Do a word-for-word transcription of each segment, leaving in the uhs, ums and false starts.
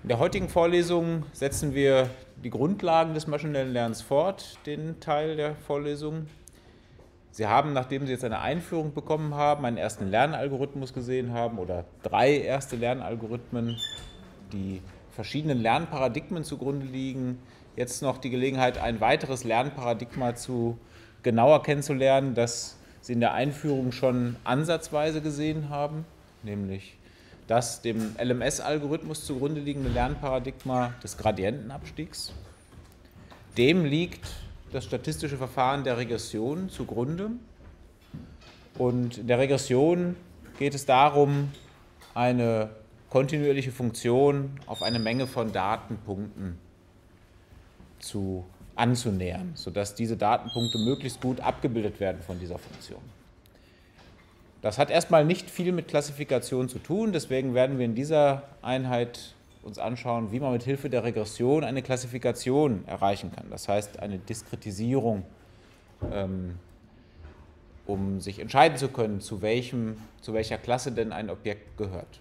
In der heutigen Vorlesung setzen wir die Grundlagen des maschinellen Lernens fort, den Teil der Vorlesung. Sie haben, nachdem Sie jetzt eine Einführung bekommen haben, einen ersten Lernalgorithmus gesehen haben oder drei erste Lernalgorithmen, die verschiedenen Lernparadigmen zugrunde liegen, jetzt noch die Gelegenheit, ein weiteres Lernparadigma zu genauer kennenzulernen, das Sie in der Einführung schon ansatzweise gesehen haben, nämlich das dem L M S-Algorithmus zugrunde liegende Lernparadigma des Gradientenabstiegs. Dem liegt das statistische Verfahren der Regression zugrunde. Und in der Regression geht es darum, eine kontinuierliche Funktion auf eine Menge von Datenpunkten zu, anzunähern, sodass diese Datenpunkte möglichst gut abgebildet werden von dieser Funktion. Das hat erstmal nicht viel mit Klassifikation zu tun, deswegen werden wir in dieser Einheit uns anschauen, wie man mit Hilfe der Regression eine Klassifikation erreichen kann. Das heißt, eine Diskretisierung, ähm, um sich entscheiden zu können, zu, welchem, zu welcher Klasse denn ein Objekt gehört.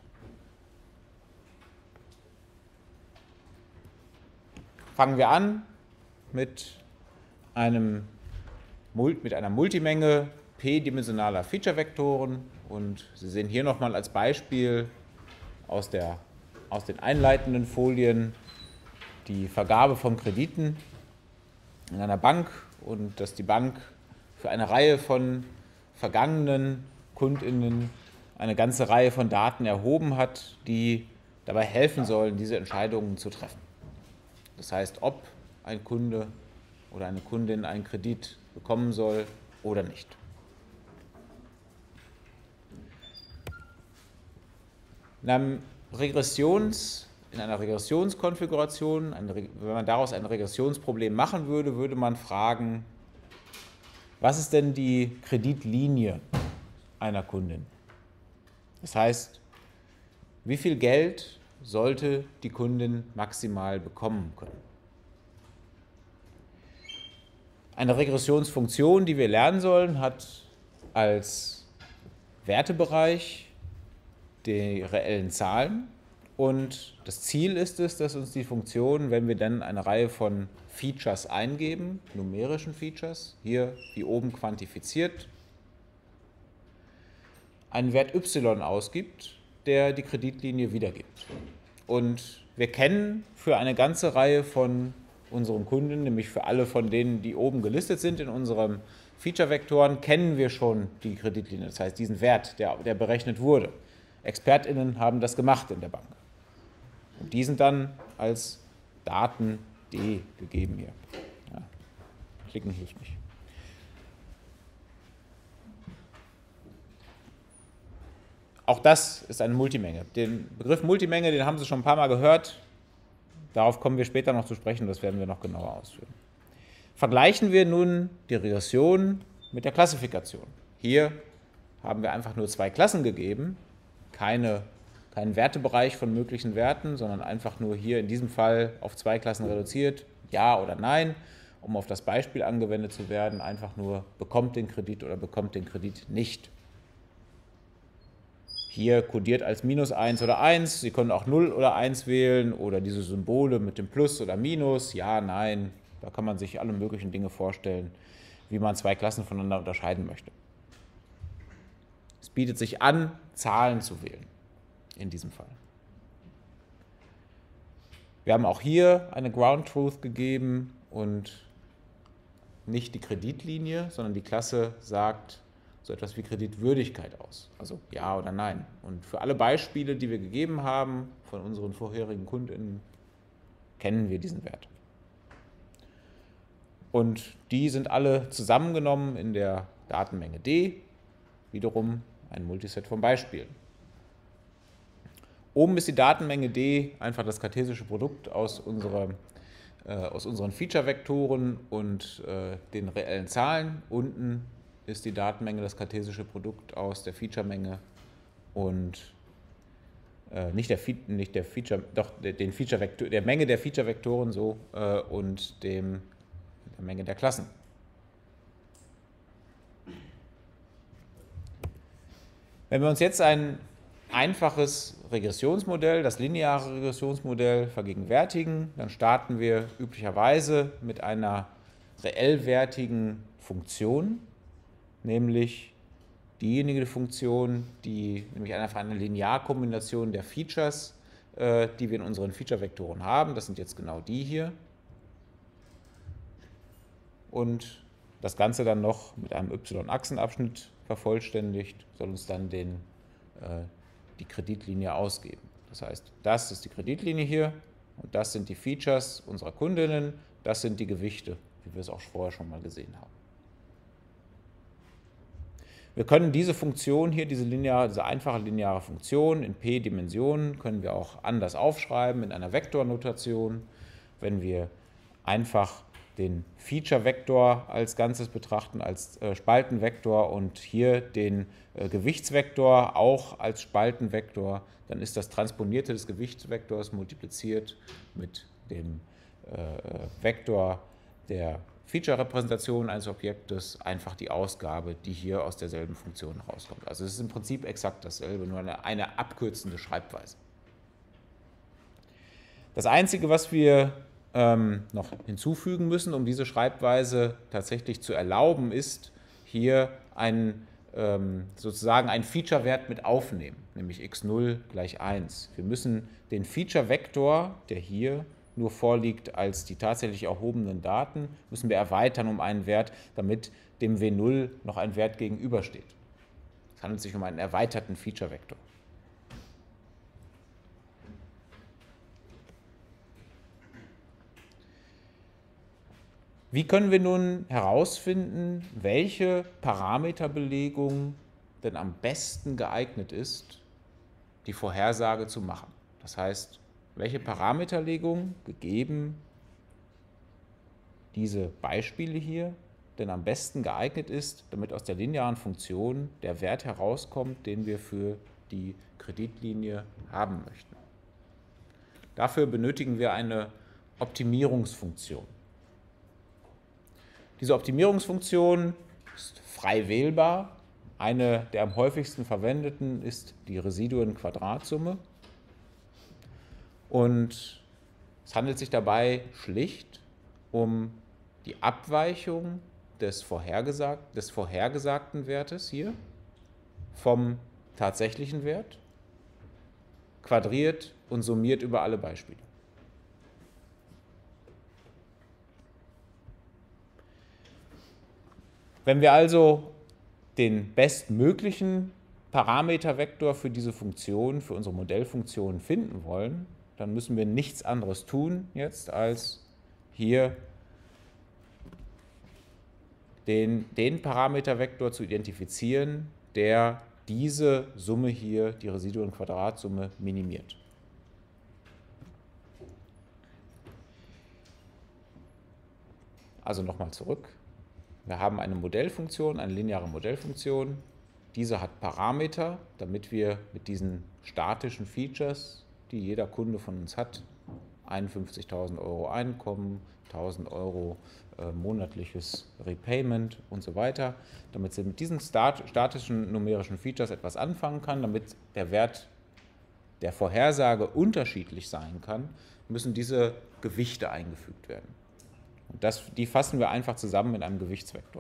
Fangen wir an mit, einem, mit einer Multimenge p-dimensionaler Feature-Vektoren, und Sie sehen hier nochmal als Beispiel aus, der, aus den einleitenden Folien die Vergabe von Krediten in einer Bank und dass die Bank für eine Reihe von vergangenen KundInnen eine ganze Reihe von Daten erhoben hat, die dabei helfen sollen, diese Entscheidungen zu treffen. Das heißt, ob ein Kunde oder eine Kundin einen Kredit bekommen soll oder nicht. In, einem Regressions, in einer Regressionskonfiguration, eine, wenn man daraus ein Regressionsproblem machen würde, würde man fragen, was ist denn die Kreditlinie einer Kundin? Das heißt, wie viel Geld sollte die Kundin maximal bekommen können? Eine Regressionsfunktion, die wir lernen sollen, hat als Wertebereich die reellen Zahlen, und das Ziel ist es, dass uns die Funktion, wenn wir dann eine Reihe von Features eingeben, numerischen Features, hier wie oben quantifiziert, einen Wert y ausgibt, der die Kreditlinie wiedergibt. Und wir kennen für eine ganze Reihe von unseren Kunden, nämlich für alle von denen, die oben gelistet sind in unserem Feature-Vektoren, kennen wir schon die Kreditlinie, das heißt diesen Wert, der, der berechnet wurde. ExpertInnen haben das gemacht in der Bank. Und die sind dann als Daten D gegeben hier. Ja, klicken hilft nicht. Auch das ist eine Multimenge. Den Begriff Multimenge, den haben Sie schon ein paar Mal gehört. Darauf kommen wir später noch zu sprechen, das werden wir noch genauer ausführen. Vergleichen wir nun die Regression mit der Klassifikation. Hier haben wir einfach nur zwei Klassen gegeben, keine, keinen Wertebereich von möglichen Werten, sondern einfach nur hier in diesem Fall auf zwei Klassen reduziert, ja oder nein, um auf das Beispiel angewendet zu werden, einfach nur bekommt den Kredit oder bekommt den Kredit nicht. Hier kodiert als minus eins oder eins, Sie können auch null oder eins wählen oder diese Symbole mit dem Plus oder Minus, ja, nein, da kann man sich alle möglichen Dinge vorstellen, wie man zwei Klassen voneinander unterscheiden möchte. Es bietet sich an, Zahlen zu wählen, in diesem Fall. Wir haben auch hier eine Ground Truth gegeben und nicht die Kreditlinie, sondern die Klasse sagt so etwas wie Kreditwürdigkeit aus, also ja oder nein. Und für alle Beispiele, die wir gegeben haben von unseren vorherigen KundInnen, kennen wir diesen Wert. Und die sind alle zusammengenommen in der Datenmenge D, wiederum ein Multiset von Beispielen. Oben ist die Datenmenge D einfach das kartesische Produkt aus, unserer, äh, aus unseren Feature-Vektoren und äh, den reellen Zahlen. Unten ist die Datenmenge das kartesische Produkt aus der Feature-Menge und äh, nicht der, nicht der Feature, doch den Feature der Menge der Feature-Vektoren so äh, und dem, der Menge der Klassen. Wenn wir uns jetzt ein einfaches Regressionsmodell, das lineare Regressionsmodell vergegenwärtigen. Dann starten wir üblicherweise mit einer reellwertigen Funktion, nämlich diejenige Funktion, die nämlich einfach eine Linearkombination der Features, äh, die wir in unseren Feature-Vektoren haben. Das sind jetzt genau die hier. Und das Ganze dann noch mit einem y-Achsenabschnitt vervollständigt, soll uns dann den, äh, die Kreditlinie ausgeben. Das heißt, das ist die Kreditlinie hier und das sind die Features unserer Kundinnen, das sind die Gewichte, wie wir es auch vorher schon mal gesehen haben. Wir können diese Funktion hier, diese, lineare, diese einfache lineare Funktion in p Dimensionen, können wir auch anders aufschreiben in einer Vektornotation. Wenn wir einfach den Feature-Vektor als Ganzes betrachten, als äh, Spaltenvektor und hier den äh, Gewichtsvektor auch als Spaltenvektor, dann ist das Transponierte des Gewichtsvektors multipliziert mit dem äh, Vektor der Feature-Repräsentation eines Objektes einfach die Ausgabe, die hier aus derselben Funktion rauskommt. Also es ist im Prinzip exakt dasselbe, nur eine, eine abkürzende Schreibweise. Das Einzige, was wir ähm, noch hinzufügen müssen, um diese Schreibweise tatsächlich zu erlauben, ist hier ein, ähm, sozusagen einen Feature-Wert mit aufnehmen, nämlich x null gleich eins. Wir müssen den Feature-Vektor, der hier nur vorliegt als die tatsächlich erhobenen Daten, müssen wir erweitern um einen Wert, damit dem w null noch ein Wert gegenübersteht. Es handelt sich um einen erweiterten Feature-Vektor. Wie können wir nun herausfinden, welche Parameterbelegung denn am besten geeignet ist, die Vorhersage zu machen? Das heißt, welche Parameterlegung, gegeben diese Beispiele hier, denn am besten geeignet ist, damit aus der linearen Funktion der Wert herauskommt, den wir für die Kreditlinie haben möchten. Dafür benötigen wir eine Optimierungsfunktion. Diese Optimierungsfunktion ist frei wählbar. Eine der am häufigsten verwendeten ist die Residuenquadratsumme. Und es handelt sich dabei schlicht um die Abweichung des, vorhergesagt, des vorhergesagten Wertes hier vom tatsächlichen Wert, quadriert und summiert über alle Beispiele. Wenn wir also den bestmöglichen Parametervektor für diese Funktion, für unsere Modellfunktion finden wollen, dann müssen wir nichts anderes tun jetzt, als hier den, den Parametervektor zu identifizieren, der diese Summe hier, die Residuenquadratsumme, minimiert. Also nochmal zurück. Wir haben eine Modellfunktion, eine lineare Modellfunktion. Diese hat Parameter, damit wir mit diesen statischen Features, die jeder Kunde von uns hat, einundfünfzigtausend Euro Einkommen, tausend Euro äh, monatliches Repayment und so weiter, damit sie mit diesen stat statischen numerischen Features etwas anfangen kann, damit der Wert der Vorhersage unterschiedlich sein kann, müssen diese Gewichte eingefügt werden. Und das, die fassen wir einfach zusammen in einem Gewichtsvektor.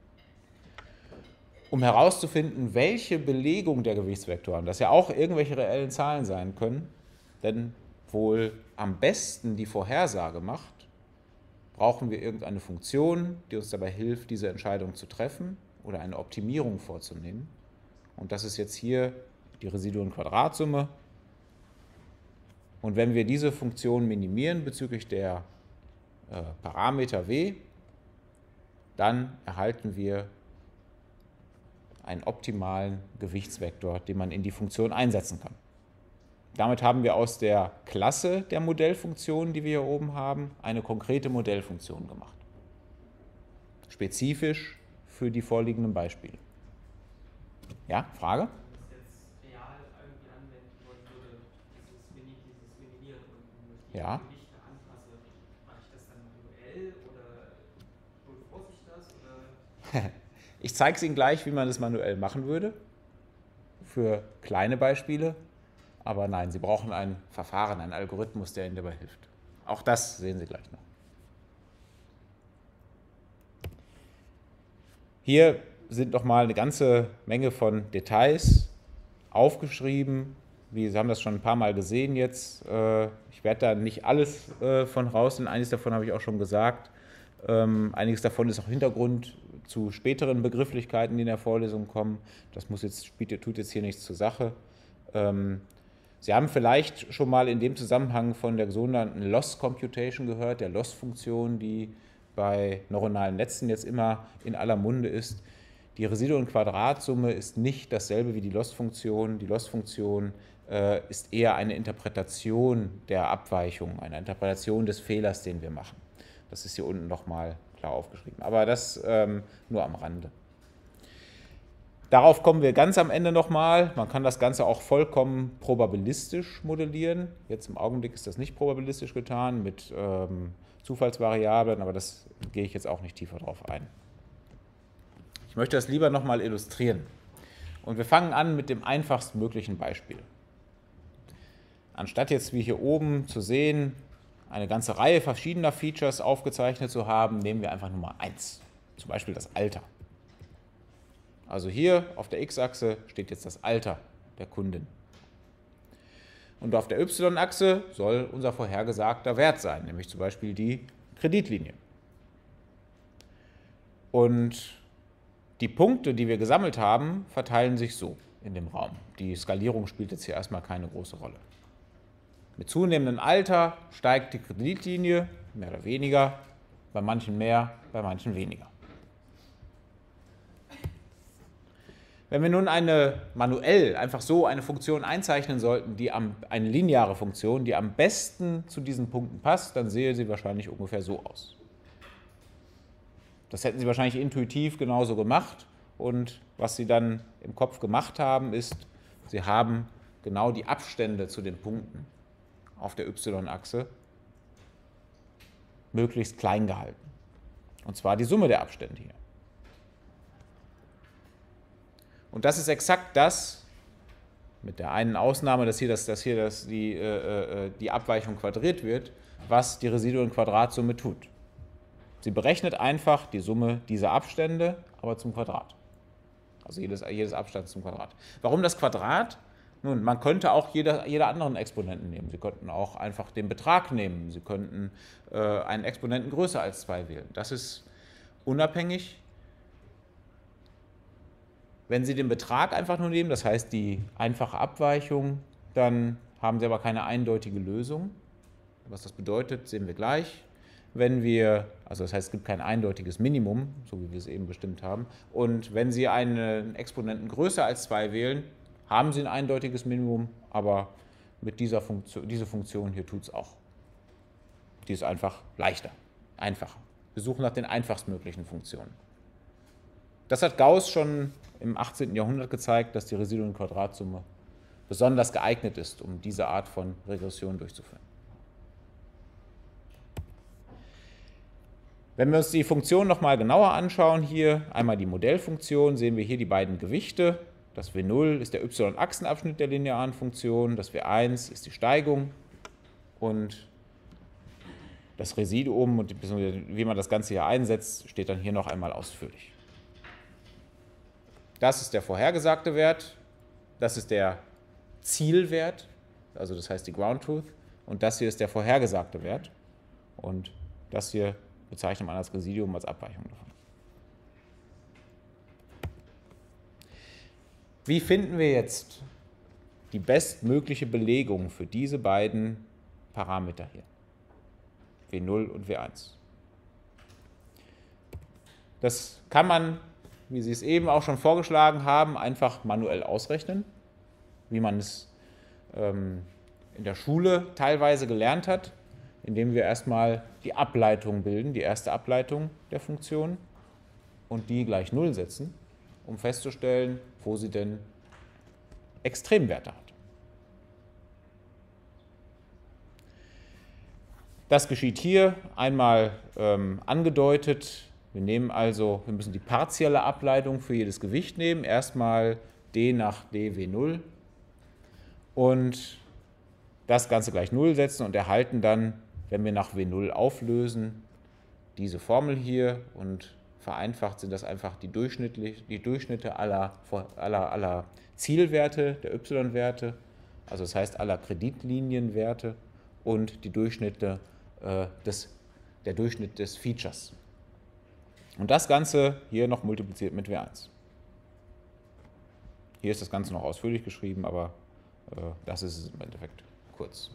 Um herauszufinden, welche Belegung der Gewichtsvektoren, das ja auch irgendwelche reellen Zahlen sein können, denn wohl am besten die Vorhersage macht, brauchen wir irgendeine Funktion, die uns dabei hilft, diese Entscheidung zu treffen oder eine Optimierung vorzunehmen. Und das ist jetzt hier die Residuenquadratsumme. Und wenn wir diese Funktion minimieren bezüglich der äh, Parameter w, dann erhalten wir einen optimalen Gewichtsvektor, den man in die Funktion einsetzen kann. Damit haben wir aus der Klasse der Modellfunktionen, die wir hier oben haben, eine konkrete Modellfunktion gemacht. Spezifisch für die vorliegenden Beispiele. Ja, Frage? Wenn ich das jetzt real irgendwie anwenden wollen würde, dieses, Mini, dieses Minimieren und die Ja. Gewichte anpasse, mache ich das dann manuell oder durchforce ich das? Oder? Ich zeige es Ihnen gleich, wie man das manuell machen würde. für kleine Beispiele. Aber nein, Sie brauchen ein Verfahren, einen Algorithmus, der Ihnen dabei hilft. Auch das sehen Sie gleich noch. Hier sind nochmal eine ganze Menge von Details aufgeschrieben. Sie haben das schon ein paar Mal gesehen jetzt. Ich werde da nicht alles von rausnehmen. Einiges davon habe ich auch schon gesagt. Einiges davon ist auch Hintergrund zu späteren Begrifflichkeiten, die in der Vorlesung kommen. Das muss jetzt, tut jetzt hier nichts zur Sache. Sie haben vielleicht schon mal in dem Zusammenhang von der sogenannten Loss Computation gehört, der Loss-Funktion, die bei neuronalen Netzen jetzt immer in aller Munde ist. Die Residuenquadratsumme ist nicht dasselbe wie die Loss-Funktion. Die Loss-Funktion äh, ist eher eine Interpretation der Abweichung, eine Interpretation des Fehlers, den wir machen. Das ist hier unten nochmal klar aufgeschrieben. Aber das ähm, nur am Rande. Darauf kommen wir ganz am Ende nochmal. Man kann das Ganze auch vollkommen probabilistisch modellieren. Jetzt im Augenblick ist das nicht probabilistisch getan mit ähm, Zufallsvariablen, aber das gehe ich jetzt auch nicht tiefer drauf ein. Ich möchte das lieber nochmal illustrieren. Und wir fangen an mit dem einfachsten möglichen Beispiel. Anstatt jetzt wie hier oben zu sehen, eine ganze Reihe verschiedener Features aufgezeichnet zu haben, nehmen wir einfach Nummer eins, zum Beispiel das Alter. Also hier auf der x-Achse steht jetzt das Alter der Kundin. Und auf der y-Achse soll unser vorhergesagter Wert sein, nämlich zum Beispiel die Kreditlinie. Und die Punkte, die wir gesammelt haben, verteilen sich so in dem Raum. Die Skalierung spielt jetzt hier erstmal keine große Rolle. Mit zunehmendem Alter steigt die Kreditlinie, mehr oder weniger, bei manchen mehr, bei manchen weniger. Wenn wir nun eine manuell einfach so eine Funktion einzeichnen sollten, die am, eine lineare Funktion, die am besten zu diesen Punkten passt, dann sehe sie wahrscheinlich ungefähr so aus. Das hätten Sie wahrscheinlich intuitiv genauso gemacht und was Sie dann im Kopf gemacht haben, ist, Sie haben genau die Abstände zu den Punkten auf der y-Achse möglichst klein gehalten. Und zwar die Summe der Abstände hier. Und das ist exakt das, mit der einen Ausnahme, dass hier, das, dass hier das, die, äh, die Abweichung quadriert wird, was die Residuenquadratsumme tut. Sie berechnet einfach die Summe dieser Abstände, aber zum Quadrat. Also jedes, jedes Abstands zum Quadrat. Warum das Quadrat? Nun, man könnte auch jede, jede anderen Exponenten nehmen. Sie könnten auch einfach den Betrag nehmen. Sie könnten äh, einen Exponenten größer als zwei wählen. Das ist unabhängig. Wenn Sie den Betrag einfach nur nehmen, das heißt die einfache Abweichung, dann haben Sie aber keine eindeutige Lösung. Was das bedeutet, sehen wir gleich. Wenn wir, also das heißt, es gibt kein eindeutiges Minimum, so wie wir es eben bestimmt haben. Und wenn Sie einen Exponenten größer als zwei wählen, haben Sie ein eindeutiges Minimum, aber mit dieser Funktion, diese Funktion hier tut es auch. Die ist einfach leichter, einfacher. Wir suchen nach den einfachstmöglichen Funktionen. Das hat Gauss schon im achtzehnten Jahrhundert gezeigt, dass die Residuenquadratsumme besonders geeignet ist, um diese Art von Regression durchzuführen. Wenn wir uns die Funktion nochmal genauer anschauen, hier einmal die Modellfunktion, sehen wir hier die beiden Gewichte. Das W null ist der y-Achsenabschnitt der linearen Funktion, das W eins ist die Steigung und das Residuum und wie man das Ganze hier einsetzt, steht dann hier noch einmal ausführlich. Das ist der vorhergesagte Wert, das ist der Zielwert, also das heißt die Ground Truth, und das hier ist der vorhergesagte Wert und das hier bezeichnet man als Residuum, als Abweichung davon. Wie finden wir jetzt die bestmögliche Belegung für diese beiden Parameter hier, W null und W eins? Das kann man, wie Sie es eben auch schon vorgeschlagen haben, einfach manuell ausrechnen, wie man es ähm, in der Schule teilweise gelernt hat, indem wir erstmal die Ableitung bilden, die erste Ableitung der Funktion und die gleich null setzen, um festzustellen, wo sie denn Extremwerte hat. Das geschieht hier einmal ähm, angedeutet. Wir nehmen also, wir müssen die partielle Ableitung für jedes Gewicht nehmen. Erstmal d nach d w null und das Ganze gleich null setzen und erhalten dann, wenn wir nach w null auflösen, diese Formel hier und vereinfacht sind das einfach die, durchschnittlich, die Durchschnitte aller, aller, aller Zielwerte, der y-Werte, also das heißt aller Kreditlinienwerte und die Durchschnitte äh, des, der Durchschnitt des Features. Und das Ganze hier noch multipliziert mit w eins. Hier ist das Ganze noch ausführlich geschrieben, aber äh, das ist es im Endeffekt kurz.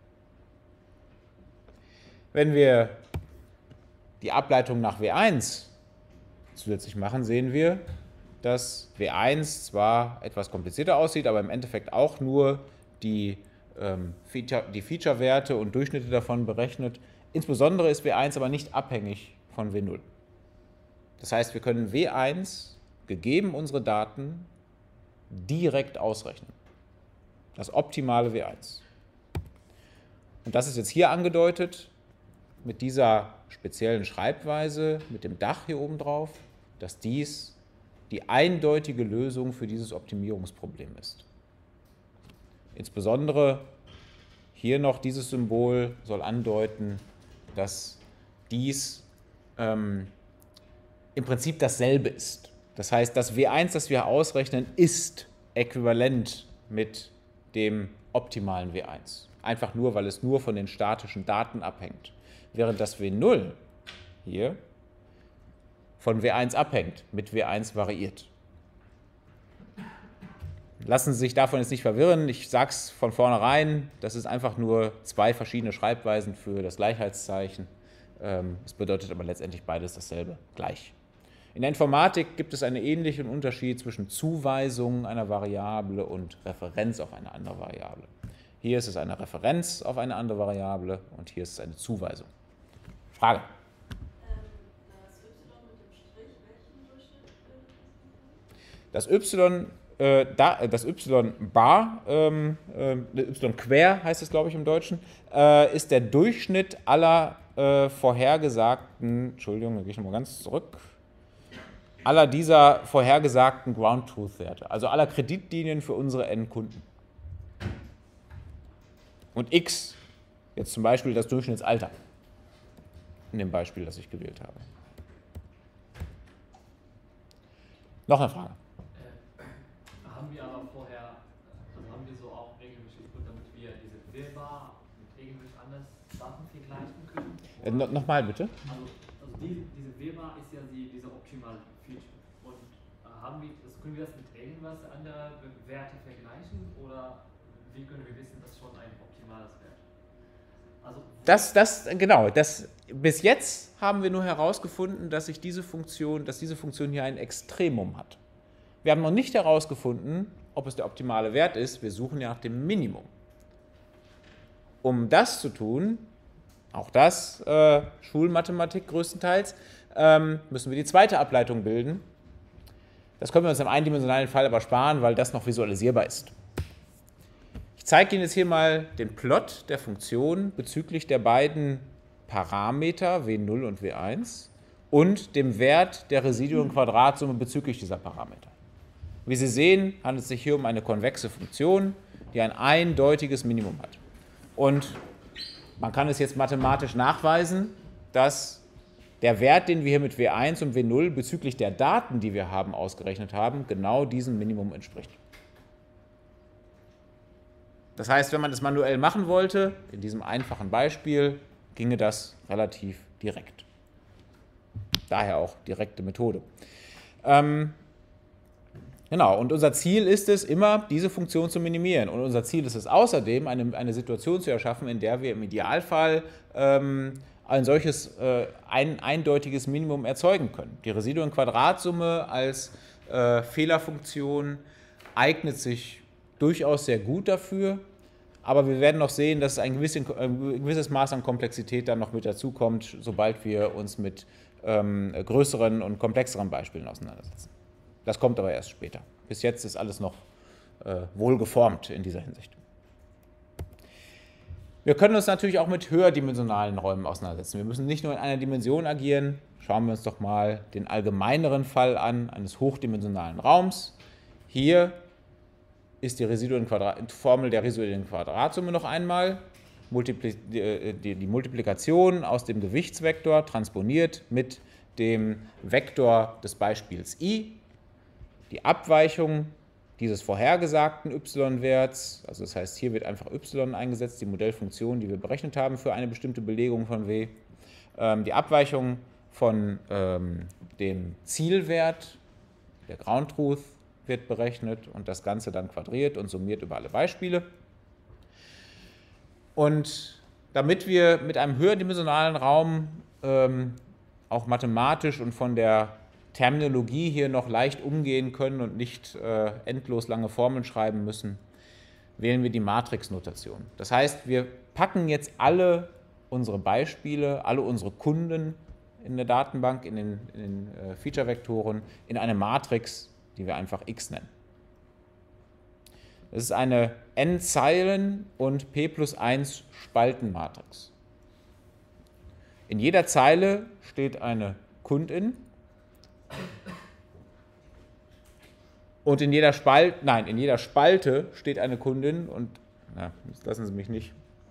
Wenn wir die Ableitung nach w eins zusätzlich machen, sehen wir, dass w eins zwar etwas komplizierter aussieht, aber im Endeffekt auch nur die, ähm, Feature, die Feature-Werte und Durchschnitte davon berechnet. Insbesondere ist w eins aber nicht abhängig von w null. Das heißt, wir können w eins, gegeben unsere Daten, direkt ausrechnen. Das optimale w eins. Und das ist jetzt hier angedeutet mit dieser speziellen Schreibweise, mit dem Dach hier oben drauf, dass dies die eindeutige Lösung für dieses Optimierungsproblem ist. Insbesondere hier noch dieses Symbol soll andeuten, dass dies ähm, im Prinzip dasselbe ist. Das heißt, das w eins, das wir ausrechnen, ist äquivalent mit dem optimalen w eins. Einfach nur, weil es nur von den statischen Daten abhängt. Während das w null hier von w eins abhängt, mit w eins variiert. Lassen Sie sich davon jetzt nicht verwirren. Ich sage es von vornherein, das ist einfach nur zwei verschiedene Schreibweisen für das Gleichheitszeichen. Es bedeutet aber letztendlich beides dasselbe, gleich. In der Informatik gibt es einen ähnlichen Unterschied zwischen Zuweisung einer Variable und Referenz auf eine andere Variable. Hier ist es eine Referenz auf eine andere Variable und hier ist es eine Zuweisung. Frage? Das y, äh, da, das y bar, ähm, äh, y quer heißt es, glaube ich, im Deutschen, äh, ist der Durchschnitt aller äh, vorhergesagten, Entschuldigung, da gehe ich nochmal ganz zurück, aller dieser vorhergesagten Ground-Truth-Werte, also aller Kreditlinien für unsere Endkunden. Und x, jetzt zum Beispiel das Durchschnittsalter, in dem Beispiel, das ich gewählt habe. Noch eine Frage? Äh, haben wir aber vorher, also haben wir so auch irgendwelche Gründe, damit wir diese W-Bar mit irgendwelchen anderen Daten vergleichen können? Äh, no, Nochmal bitte. Also, also diese, diese W-Bar ist ja die, diese optimale Feature. Und äh, haben wir, das, können wir das mit irgendwas anderen Werte vergleichen oder wie können wir wissen, dass schon ein optimales Wert? Also das, das, genau, das, bis jetzt haben wir nur herausgefunden, dass sich diese Funktion, dass diese Funktion hier ein Extremum hat. Wir haben noch nicht herausgefunden, ob es der optimale Wert ist. Wir suchen ja nach dem Minimum. Um das zu tun, auch das äh, Schulmathematik größtenteils, ähm, müssen wir die zweite Ableitung bilden. Das können wir uns im eindimensionalen Fall aber sparen, weil das noch visualisierbar ist. Ich zeige Ihnen jetzt hier mal den Plot der Funktion bezüglich der beiden Parameter w null und w eins und dem Wert der Residuenquadratsumme bezüglich dieser Parameter. Wie Sie sehen, handelt es sich hier um eine konvexe Funktion, die ein eindeutiges Minimum hat. Und man kann es jetzt mathematisch nachweisen, dass der Wert, den wir hier mit w eins und w null bezüglich der Daten, die wir haben, ausgerechnet haben, genau diesem Minimum entspricht. Das heißt, wenn man das manuell machen wollte, in diesem einfachen Beispiel, ginge das relativ direkt. Daher auch direkte Methode. Ähm, genau, und unser Ziel ist es immer, diese Funktion zu minimieren. Und unser Ziel ist es außerdem, eine, eine Situation zu erschaffen, in der wir im Idealfall ähm, ein solches äh, ein, eindeutiges Minimum erzeugen können. Die Residuenquadratsumme als äh, Fehlerfunktion eignet sich durchaus sehr gut dafür, aber wir werden noch sehen, dass ein, gewissen, ein gewisses Maß an Komplexität dann noch mit dazukommt, sobald wir uns mit ähm, größeren und komplexeren Beispielen auseinandersetzen. Das kommt aber erst später. Bis jetzt ist alles noch äh, wohl geformt in dieser Hinsicht. Wir können uns natürlich auch mit höherdimensionalen Räumen auseinandersetzen. Wir müssen nicht nur in einer Dimension agieren. Schauen wir uns doch mal den allgemeineren Fall an, eines hochdimensionalen Raums. Hier ist die Residuenquadrat, Formel der Residuenquadratsumme noch einmal. Multipli die, die, die Multiplikation aus dem Gewichtsvektor transponiert mit dem Vektor des Beispiels i. Die Abweichung dieses vorhergesagten y-Werts, also das heißt, hier wird einfach y eingesetzt, die Modellfunktion, die wir berechnet haben für eine bestimmte Belegung von w. Ähm, die Abweichung von ähm, dem Zielwert, der Ground Truth, wird berechnet und das Ganze dann quadriert und summiert über alle Beispiele. Und damit wir mit einem höherdimensionalen Raum ähm, auch mathematisch und von der Terminologie hier noch leicht umgehen können und nicht äh, endlos lange Formeln schreiben müssen, wählen wir die Matrixnotation. Das heißt, wir packen jetzt alle unsere Beispiele, alle unsere Kunden in der Datenbank, in den, in den äh, Feature-Vektoren, in eine Matrix, die wir einfach x nennen. Das ist eine n Zeilen und p plus eins Spaltenmatrix. In jeder Zeile steht eine Kundin und in jeder Spalte, nein, in jeder Spalte steht eine Kundin und, na, jetzt lassen Sie mich nicht.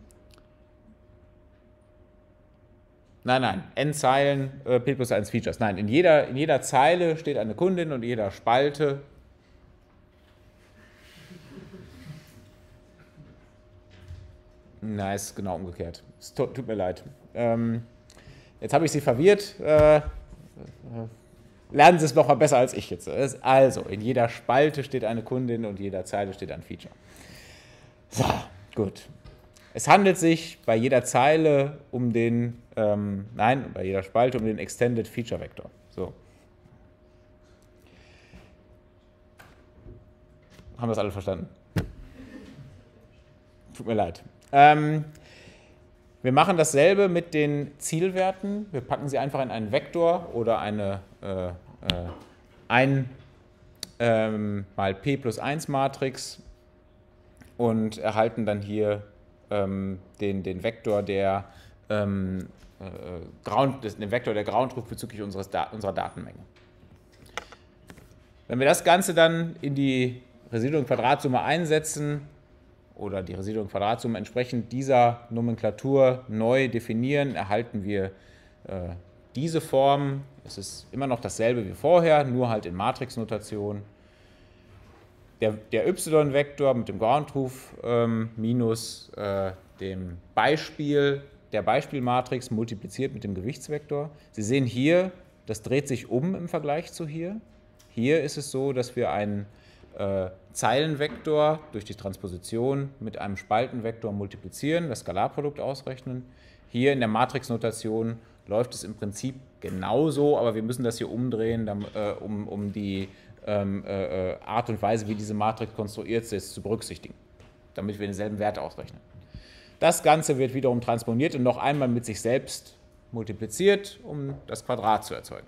Nein, nein, n Zeilen, äh, p plus eins Features. Nein, in jeder, in jeder Zeile steht eine Kundin und in jeder Spalte Nein, ist genau umgekehrt. Es tut, tut mir leid. Ähm, jetzt habe ich Sie verwirrt. Äh, äh, lernen Sie es noch mal besser als ich jetzt. Also, in jeder Spalte steht eine Kundin und in jeder Zeile steht ein Feature. So, gut. Es handelt sich bei jeder Zeile um den, ähm, nein, bei jeder Spalte um den Extended Feature Vektor. So. Haben das alle verstanden? Tut mir leid. Ähm, wir machen dasselbe mit den Zielwerten. Wir packen sie einfach in einen Vektor oder eine äh, äh, ein ähm, mal p plus eins Matrix und erhalten dann hier ähm, den, den Vektor der ähm, äh, Ground, den Vektor der Ground Truth bezüglich unseres da unserer Datenmenge. Wenn wir das Ganze dann in die Residuenquadratsumme einsetzen, oder die Residuenquadratsumme entsprechend dieser Nomenklatur neu definieren, erhalten wir äh, diese Form. Es ist immer noch dasselbe wie vorher, nur halt in Matrixnotation. Der, der y-Vektor mit dem Ground Truth ähm, minus äh, dem Beispiel, der Beispielmatrix multipliziert mit dem Gewichtsvektor. Sie sehen hier, das dreht sich um im Vergleich zu hier. Hier ist es so, dass wir einen äh, Zeilenvektor durch die Transposition mit einem Spaltenvektor multiplizieren, das Skalarprodukt ausrechnen. Hier in der Matrixnotation läuft es im Prinzip genauso, aber wir müssen das hier umdrehen, äh, um, um die ähm, äh, Art und Weise, wie diese Matrix konstruiert ist, zu berücksichtigen, damit wir denselben Wert ausrechnen. Das Ganze wird wiederum transponiert und noch einmal mit sich selbst multipliziert, um das Quadrat zu erzeugen.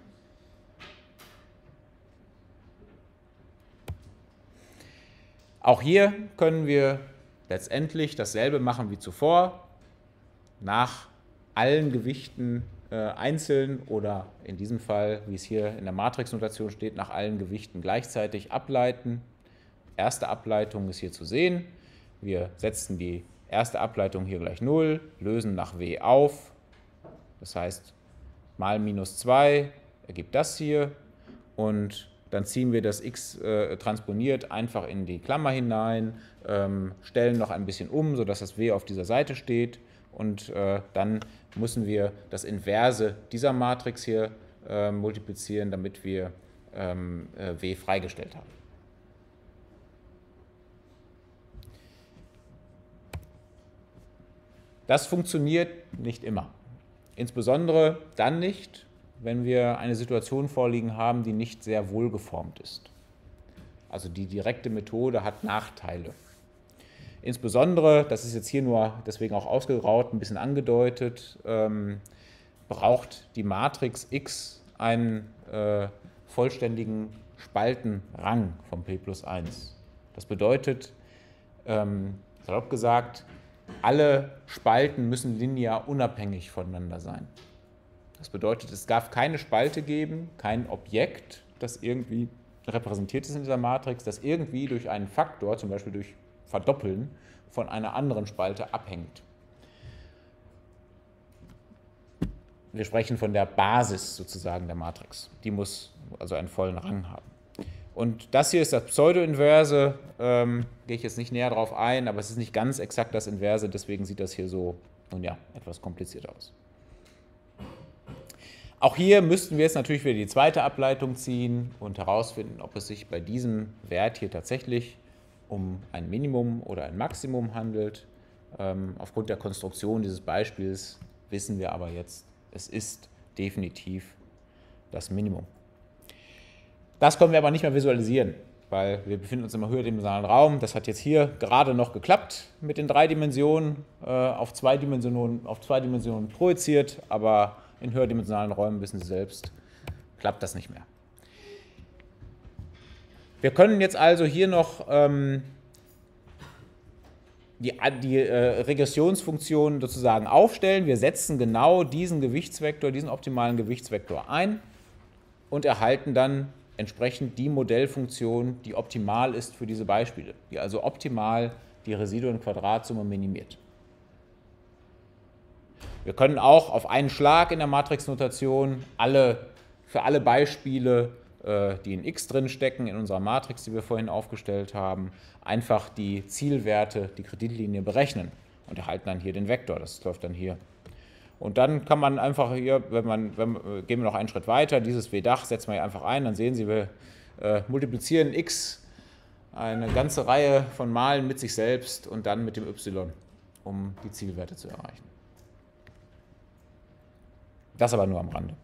Auch hier können wir letztendlich dasselbe machen wie zuvor, nach allen Gewichten äh, einzeln oder in diesem Fall, wie es hier in der Matrixnotation steht, nach allen Gewichten gleichzeitig ableiten. Erste Ableitung ist hier zu sehen. Wir setzen die erste Ableitung hier gleich null, lösen nach w auf. Das heißt, mal minus zwei ergibt das hier und dann ziehen wir das x äh, transponiert einfach in die Klammer hinein, ähm, stellen noch ein bisschen um, sodass das w auf dieser Seite steht und äh, dann müssen wir das Inverse dieser Matrix hier äh, multiplizieren, damit wir ähm, äh, w freigestellt haben. Das funktioniert nicht immer. Insbesondere dann nicht, wenn wir eine Situation vorliegen haben, die nicht sehr wohlgeformt ist. Also die direkte Methode hat Nachteile. Insbesondere, das ist jetzt hier nur deswegen auch ausgeraut, ein bisschen angedeutet, ähm, braucht die Matrix X einen äh, vollständigen Spaltenrang von p plus eins. Das bedeutet, ähm, salopp gesagt, alle Spalten müssen linear unabhängig voneinander sein. Das bedeutet, es darf keine Spalte geben, kein Objekt, das irgendwie repräsentiert ist in dieser Matrix, das irgendwie durch einen Faktor, zum Beispiel durch Verdoppeln, von einer anderen Spalte abhängt. Wir sprechen von der Basis sozusagen der Matrix. Die muss also einen vollen Rang haben. Und das hier ist das Pseudo-Inverse, ähm, gehe ich jetzt nicht näher drauf ein, aber es ist nicht ganz exakt das Inverse, deswegen sieht das hier so, nun ja, etwas kompliziert aus. Auch hier müssten wir jetzt natürlich wieder die zweite Ableitung ziehen und herausfinden, ob es sich bei diesem Wert hier tatsächlich um ein Minimum oder ein Maximum handelt. Ähm, aufgrund der Konstruktion dieses Beispiels wissen wir aber jetzt, es ist definitiv das Minimum. Das können wir aber nicht mehr visualisieren, weil wir befinden uns im höherdimensionalen Raum. Das hat jetzt hier gerade noch geklappt mit den drei Dimensionen, äh, auf, zwei Dimensionen auf zwei Dimensionen projiziert, aber in höherdimensionalen Räumen, wissen Sie selbst, klappt das nicht mehr. Wir können jetzt also hier noch ähm, die, die äh, Regressionsfunktion sozusagen aufstellen. Wir setzen genau diesen Gewichtsvektor, diesen optimalen Gewichtsvektor ein und erhalten dann entsprechend die Modellfunktion, die optimal ist für diese Beispiele, die also optimal die Residuen-Quadratsumme minimiert. Wir können auch auf einen Schlag in der Matrixnotation alle, für alle Beispiele, äh, die in X drin stecken, in unserer Matrix, die wir vorhin aufgestellt haben, einfach die Zielwerte, die Kreditlinie berechnen und erhalten dann hier den Vektor. Das läuft dann hier. Und dann kann man einfach hier, wenn man, wenn, gehen wir noch einen Schritt weiter, dieses W-Dach setzen wir hier einfach ein, dann sehen Sie, wir äh, multiplizieren x eine ganze Reihe von Malen mit sich selbst und dann mit dem y, um die Zielwerte zu erreichen. Das aber nur am Rande.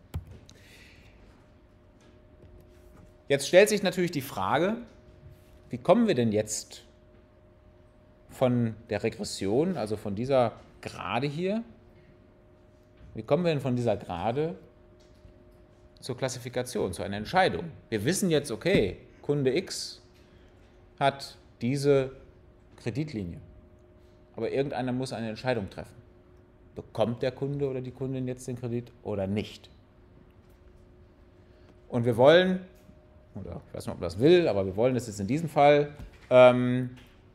Jetzt stellt sich natürlich die Frage, wie kommen wir denn jetzt von der Regression, also von dieser Gerade hier, wie kommen wir denn von dieser Gerade zur Klassifikation, zu einer Entscheidung? Wir wissen jetzt, okay, Kunde X hat diese Kreditlinie, aber irgendeiner muss eine Entscheidung treffen. Bekommt der Kunde oder die Kundin jetzt den Kredit oder nicht? Und wir wollen, oder ich weiß nicht, ob das will, aber wir wollen das jetzt in diesem Fall, ähm,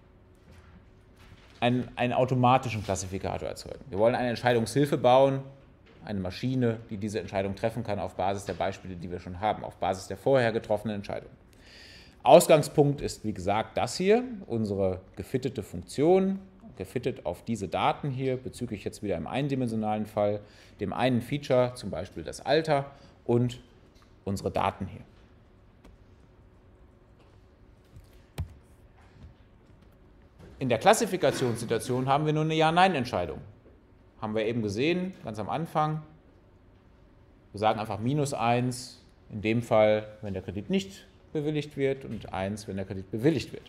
einen, einen automatischen Klassifikator erzeugen. Wir wollen eine Entscheidungshilfe bauen, eine Maschine, die diese Entscheidung treffen kann auf Basis der Beispiele, die wir schon haben, auf Basis der vorher getroffenen Entscheidung. Ausgangspunkt ist, wie gesagt, das hier, unsere gefittete Funktion, gefittet auf diese Daten hier, bezüglich jetzt wieder im eindimensionalen Fall, dem einen Feature, zum Beispiel das Alter und unsere Daten hier. In der Klassifikationssituation haben wir nur eine Ja-Nein-Entscheidung. Haben wir eben gesehen, ganz am Anfang. Wir sagen einfach minus eins, in dem Fall, wenn der Kredit nicht bewilligt wird, und eins, wenn der Kredit bewilligt wird.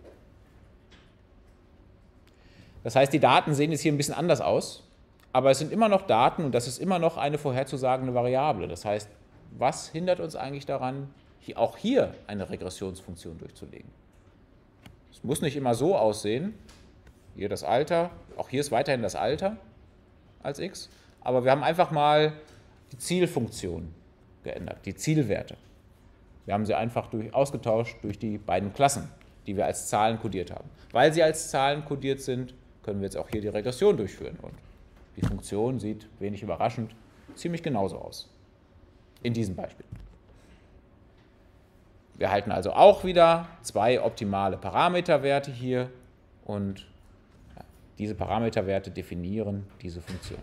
Das heißt, die Daten sehen jetzt hier ein bisschen anders aus, aber es sind immer noch Daten und das ist immer noch eine vorherzusagende Variable. Das heißt, was hindert uns eigentlich daran, hier, auch hier eine Regressionsfunktion durchzulegen? Es muss nicht immer so aussehen, hier das Alter, auch hier ist weiterhin das Alter als x, aber wir haben einfach mal die Zielfunktion geändert, die Zielwerte. Wir haben sie einfach durch, ausgetauscht durch die beiden Klassen, die wir als Zahlen kodiert haben. Weil sie als Zahlen kodiert sind, können wir jetzt auch hier die Regression durchführen. Und die Funktion sieht, wenig überraschend, ziemlich genauso aus. In diesem Beispiel. Wir erhalten also auch wieder zwei optimale Parameterwerte hier und ja, diese Parameterwerte definieren diese Funktion.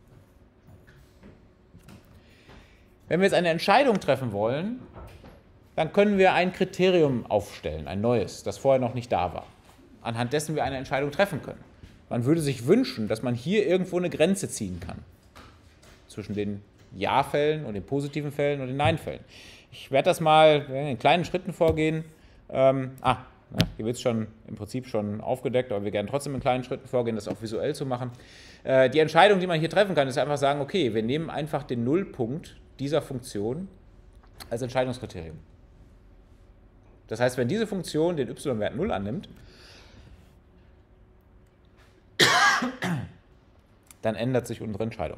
Wenn wir jetzt eine Entscheidung treffen wollen, dann können wir ein Kriterium aufstellen, ein neues, das vorher noch nicht da war, anhand dessen wir eine Entscheidung treffen können. Man würde sich wünschen, dass man hier irgendwo eine Grenze ziehen kann zwischen den Ja-Fällen und den positiven Fällen und den Nein-Fällen. Ich werde das mal in kleinen Schritten vorgehen. Ähm, ah, ja, hier wird es schon im Prinzip schon aufgedeckt, aber wir werden trotzdem in kleinen Schritten vorgehen, das auch visuell zu machen. Äh, die Entscheidung, die man hier treffen kann, ist einfach sagen, okay, wir nehmen einfach den Nullpunkt dieser Funktion als Entscheidungskriterium. Das heißt, wenn diese Funktion den y-Wert null annimmt, dann ändert sich unsere Entscheidung.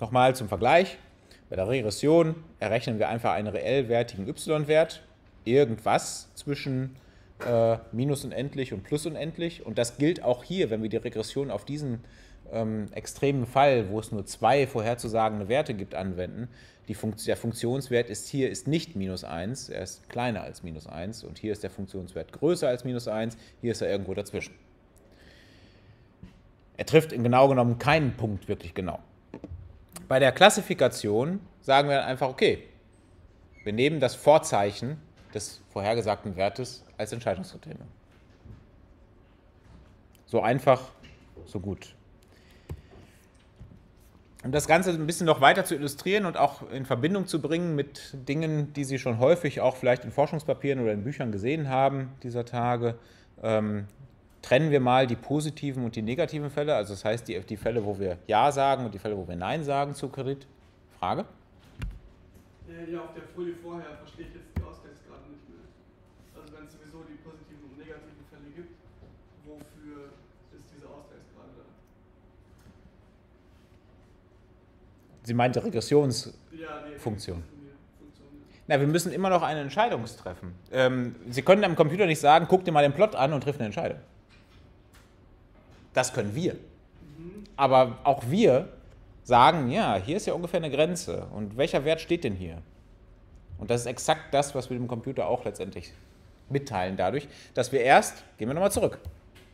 Nochmal zum Vergleich. Bei der Regression errechnen wir einfach einen reellwertigen y-Wert, irgendwas zwischen äh, minus unendlich und plus unendlich. Und das gilt auch hier, wenn wir die Regression auf diesen ähm, extremen Fall, wo es nur zwei vorherzusagende Werte gibt, anwenden. Die Funkt- der Funktionswert ist hier ist nicht minus eins, er ist kleiner als minus eins. Und hier ist der Funktionswert größer als minus eins, hier ist er irgendwo dazwischen. Er trifft in genau genommen keinen Punkt wirklich genau. Bei der Klassifikation sagen wir dann einfach, okay, wir nehmen das Vorzeichen des vorhergesagten Wertes als Entscheidungskriterium. So einfach, so gut. Um das Ganze ein bisschen noch weiter zu illustrieren und auch in Verbindung zu bringen mit Dingen, die Sie schon häufig auch vielleicht in Forschungspapieren oder in Büchern gesehen haben dieser Tage, ähm, trennen wir mal die positiven und die negativen Fälle, also das heißt die, die Fälle, wo wir Ja sagen und die Fälle, wo wir Nein sagen zu Kredit. Frage? Ja, auf der Folie vorher verstehe ich jetzt die Ausgleichsgrade nicht mehr. Also wenn es sowieso die positiven und negativen Fälle gibt, wofür ist diese Ausgleichsgrade da? Sie meint die Regressionsfunktion. Ja, die Funktion. Na, wir müssen immer noch eine Entscheidung treffen. Ähm, Sie können am Computer nicht sagen, guck dir mal den Plot an und triff eine Entscheidung. Das können wir. Mhm. Aber auch wir sagen, ja, hier ist ja ungefähr eine Grenze. Und welcher Wert steht denn hier? Und das ist exakt das, was wir dem Computer auch letztendlich mitteilen, dadurch, dass wir erst, gehen wir nochmal zurück.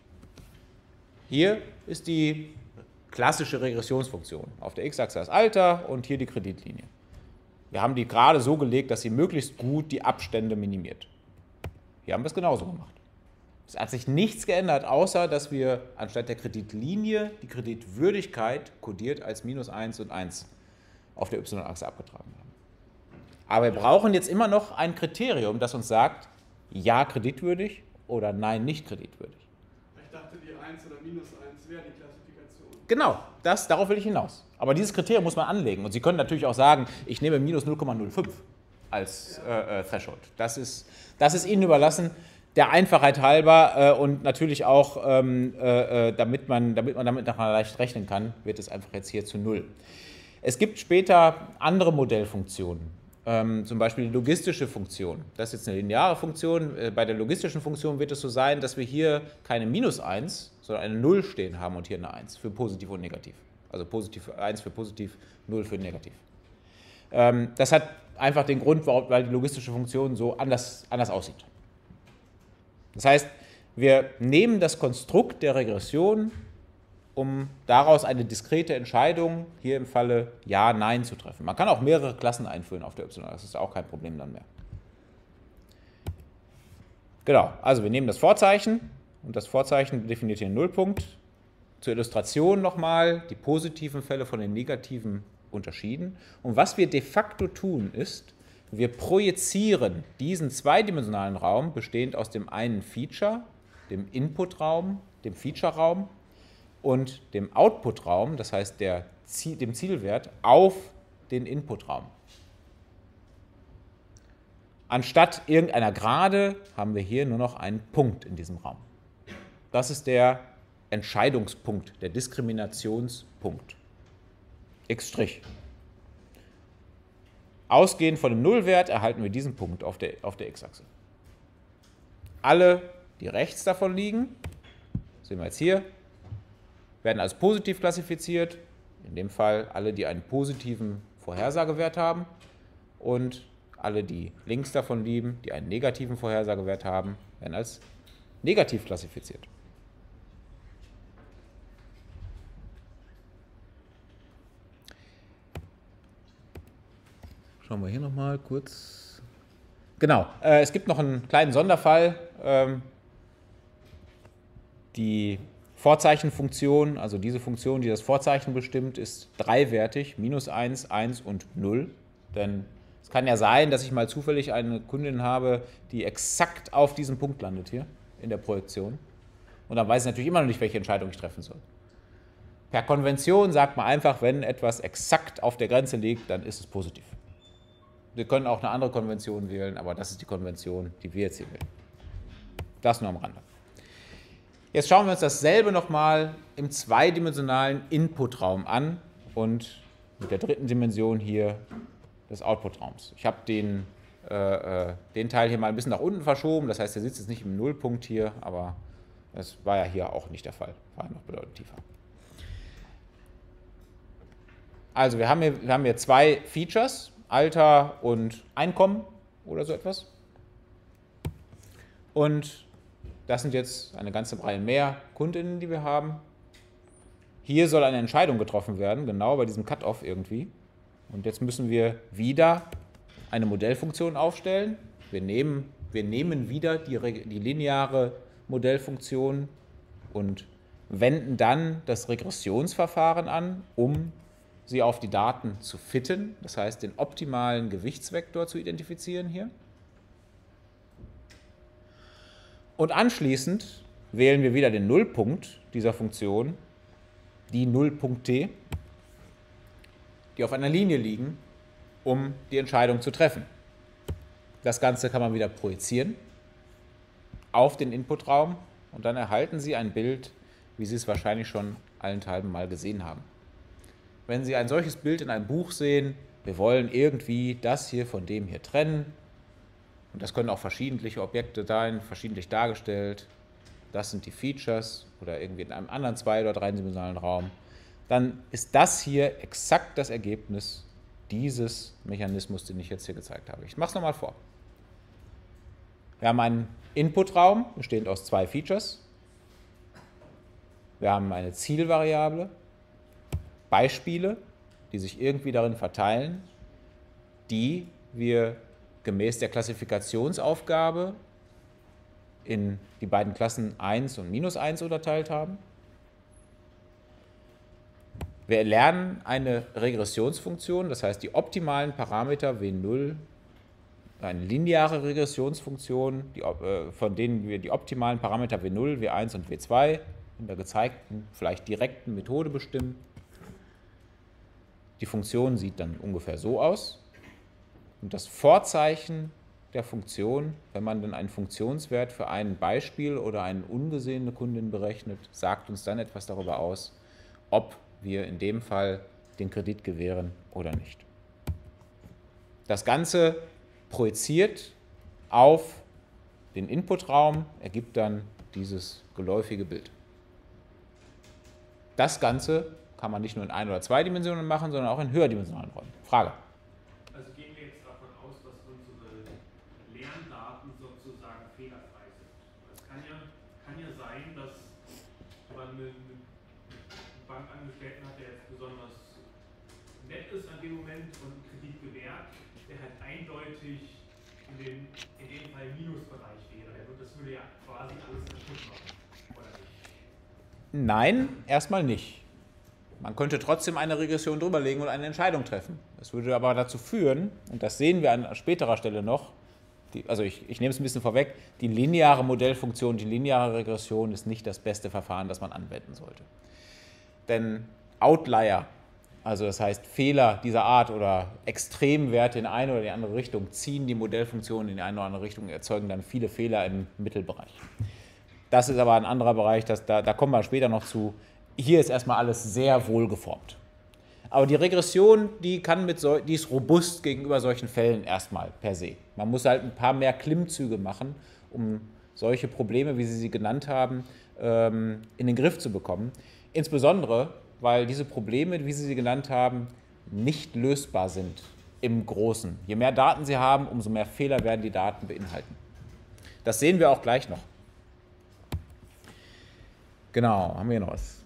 Hier ist die klassische Regressionsfunktion. Auf der x-Achse das Alter und hier die Kreditlinie. Wir haben die gerade so gelegt, dass sie möglichst gut die Abstände minimiert. Hier haben wir es genauso gemacht. Es hat sich nichts geändert, außer dass wir anstatt der Kreditlinie die Kreditwürdigkeit kodiert als minus eins und eins auf der y-Achse abgetragen haben. Aber wir brauchen jetzt immer noch ein Kriterium, das uns sagt, ja kreditwürdig oder nein nicht kreditwürdig. Ich dachte, die eins oder minus eins wäre die Klassifikation. Genau, das, darauf will ich hinaus. Aber dieses Kriterium muss man anlegen. Und Sie können natürlich auch sagen, ich nehme minus null Komma null fünf als äh, äh, Threshold. Das ist, das ist Ihnen überlassen, der Einfachheit halber äh, und natürlich auch, ähm, äh, damit, man, damit man damit nachher leicht rechnen kann, wird es einfach jetzt hier zu null. Es gibt später andere Modellfunktionen, ähm, zum Beispiel die logistische Funktion. Das ist jetzt eine lineare Funktion. Äh, bei der logistischen Funktion wird es so sein, dass wir hier keine minus eins, sondern eine null stehen haben und hier eine eins für positiv und negativ. Also positiv eins für positiv, null für negativ. Ähm, das hat einfach den Grund, warum, weil die logistische Funktion so anders, anders aussieht. Das heißt, wir nehmen das Konstrukt der Regression, um daraus eine diskrete Entscheidung, hier im Falle Ja, Nein, zu treffen. Man kann auch mehrere Klassen einführen auf der y-Achse, das ist auch kein Problem dann mehr. Genau, also wir nehmen das Vorzeichen und das Vorzeichen definiert hier einen Nullpunkt. Zur Illustration nochmal die positiven Fälle von den negativen unterschieden. Und was wir de facto tun ist, wir projizieren diesen zweidimensionalen Raum, bestehend aus dem einen Feature, dem Input-Raum, dem Feature-Raum und dem Output-Raum, das heißt der, dem Zielwert, auf den Input-Raum. Anstatt irgendeiner Gerade haben wir hier nur noch einen Punkt in diesem Raum. Das ist der Entscheidungspunkt, der Diskriminationspunkt. X'. Ausgehend von dem Nullwert erhalten wir diesen Punkt auf der, auf der x-Achse. Alle, die rechts davon liegen, sehen wir jetzt hier, werden als positiv klassifiziert. In dem Fall alle, die einen positiven Vorhersagewert haben. Und alle, die links davon liegen, die einen negativen Vorhersagewert haben, werden als negativ klassifiziert. Schauen wir hier nochmal kurz. Genau, äh, es gibt noch einen kleinen Sonderfall. Ähm, die Vorzeichenfunktion, also diese Funktion, die das Vorzeichen bestimmt, ist dreiwertig, minus eins, eins und null. Denn es kann ja sein, dass ich mal zufällig eine Kundin habe, die exakt auf diesem Punkt landet hier in der Projektion. Und dann weiß ich natürlich immer noch nicht, welche Entscheidung ich treffen soll. Per Konvention sagt man einfach, wenn etwas exakt auf der Grenze liegt, dann ist es positiv. Wir können auch eine andere Konvention wählen, aber das ist die Konvention, die wir jetzt hier wählen. Das nur am Rande. Jetzt schauen wir uns dasselbe nochmal im zweidimensionalen Inputraum an und mit der dritten Dimension hier des Output-Raums. Ich habe den, äh, den Teil hier mal ein bisschen nach unten verschoben, das heißt, der sitzt jetzt nicht im Nullpunkt hier, aber das war ja hier auch nicht der Fall, war ja noch bedeutend tiefer. Also wir haben hier, wir haben hier zwei Features, Alter und Einkommen oder so etwas. Und das sind jetzt eine ganze Reihe mehr Kundinnen, die wir haben. Hier soll eine Entscheidung getroffen werden, genau bei diesem Cut-off irgendwie. Und jetzt müssen wir wieder eine Modellfunktion aufstellen. Wir nehmen, wir nehmen wieder die, die lineare Modellfunktion und wenden dann das Regressionsverfahren an, um sie auf die Daten zu fitten, das heißt den optimalen Gewichtsvektor zu identifizieren hier. Und anschließend wählen wir wieder den Nullpunkt dieser Funktion, die Nullpunkte, die auf einer Linie liegen, um die Entscheidung zu treffen. Das Ganze kann man wieder projizieren auf den Inputraum und dann erhalten Sie ein Bild, wie Sie es wahrscheinlich schon allenthalben mal gesehen haben. Wenn Sie ein solches Bild in einem Buch sehen, wir wollen irgendwie das hier von dem hier trennen, und das können auch verschiedentliche Objekte sein, verschiedentlich dargestellt, das sind die Features oder irgendwie in einem anderen zwei- oder dreidimensionalen Raum, dann ist das hier exakt das Ergebnis dieses Mechanismus, den ich jetzt hier gezeigt habe. Ich mache es nochmal vor. Wir haben einen Inputraum, bestehend aus zwei Features. Wir haben eine Zielvariable, Beispiele, die sich irgendwie darin verteilen, die wir gemäß der Klassifikationsaufgabe in die beiden Klassen eins und minus eins unterteilt haben. Wir lernen eine Regressionsfunktion, das heißt die optimalen Parameter W null, eine lineare Regressionsfunktion, die, äh, von denen wir die optimalen Parameter W null, W eins und W zwei in der gezeigten, vielleicht direkten Methode bestimmen. Die Funktion sieht dann ungefähr so aus. Und das Vorzeichen der Funktion, wenn man dann einen Funktionswert für ein Beispiel oder eine ungesehene Kundin berechnet, sagt uns dann etwas darüber aus, ob wir in dem Fall den Kredit gewähren oder nicht. Das Ganze projiziert auf den Inputraum, ergibt dann dieses geläufige Bild. Das Ganze kann man nicht nur in ein- oder zwei Dimensionen machen, sondern auch in höherdimensionalen Räumen. Frage? Also gehen wir jetzt davon aus, dass unsere Lerndaten sozusagen fehlerfrei sind. Es kann ja, kann ja sein, dass man einen Bankangestellten hat, der jetzt besonders nett ist an dem Moment und einen Kredit gewährt, der halt eindeutig in, den, in dem Fall Minusbereich wäre. Das würde ja quasi alles kaputt machen, oder nicht? Nein, erstmal nicht. Man könnte trotzdem eine Regression drüberlegen und eine Entscheidung treffen. Das würde aber dazu führen, und das sehen wir an späterer Stelle noch, die, also ich, ich nehme es ein bisschen vorweg, die lineare Modellfunktion, die lineare Regression ist nicht das beste Verfahren, das man anwenden sollte. Denn Outlier, also das heißt Fehler dieser Art oder Extremwerte in eine oder die andere Richtung, ziehen die Modellfunktion in die eine oder andere Richtung und erzeugen dann viele Fehler im Mittelbereich. Das ist aber ein anderer Bereich, das, da, da kommen wir später noch zu. Hier ist erstmal alles sehr wohl geformt. Aber die Regression, die, kann mit so, die ist robust gegenüber solchen Fällen erstmal per se. Man muss halt ein paar mehr Klimmzüge machen, um solche Probleme, wie Sie sie genannt haben, in den Griff zu bekommen. Insbesondere, weil diese Probleme, wie Sie sie genannt haben, nicht lösbar sind im Großen. Je mehr Daten Sie haben, umso mehr Fehler werden die Daten beinhalten. Das sehen wir auch gleich noch. Genau, haben wir hier noch was?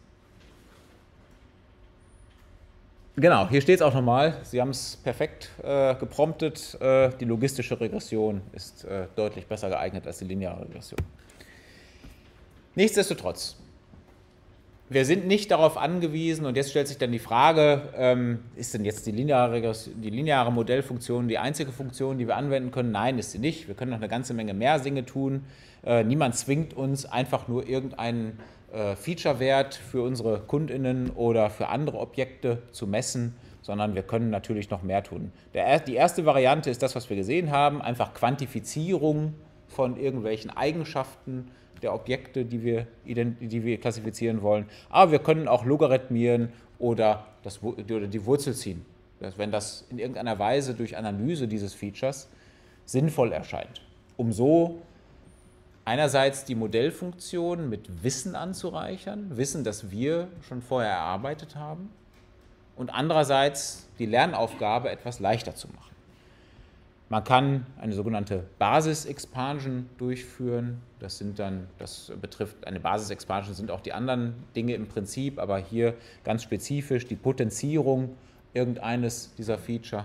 Genau, hier steht es auch nochmal. Sie haben es perfekt äh, gepromptet. Äh, die logistische Regression ist äh, deutlich besser geeignet als die lineare Regression. Nichtsdestotrotz, wir sind nicht darauf angewiesen, und jetzt stellt sich dann die Frage, ähm, ist denn jetzt die lineare, Regression, die lineare Modellfunktion die einzige Funktion, die wir anwenden können? Nein, ist sie nicht. Wir können noch eine ganze Menge mehr Dinge tun. Äh, niemand zwingt uns, einfach nur irgendeinen äh, Feature-Wert für unsere KundInnen oder für andere Objekte zu messen, sondern wir können natürlich noch mehr tun. Der, die erste Variante ist das, was wir gesehen haben, einfach Quantifizierung von irgendwelchen Eigenschaften der Objekte, die wir, die wir klassifizieren wollen. Aber wir können auch logarithmieren oder, das, oder die Wurzel ziehen, wenn das in irgendeiner Weise durch Analyse dieses Features sinnvoll erscheint, um so einerseits die Modellfunktion mit Wissen anzureichern, Wissen, das wir schon vorher erarbeitet haben, und andererseits die Lernaufgabe etwas leichter zu machen. Man kann eine sogenannte Basis-Expansion durchführen. Das sind dann, das betrifft eine Basis-Expansion, sind auch die anderen Dinge im Prinzip, aber hier ganz spezifisch die Potenzierung irgendeines dieser Feature.